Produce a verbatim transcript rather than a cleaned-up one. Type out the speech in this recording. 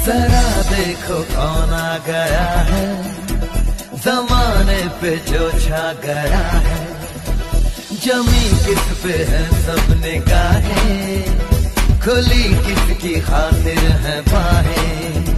जरा देखो कौन आ गया है, जमाने पे जो छा गया है। जमी किस पे है सब निगाहें, खुली किसकी खातिर है बाहें।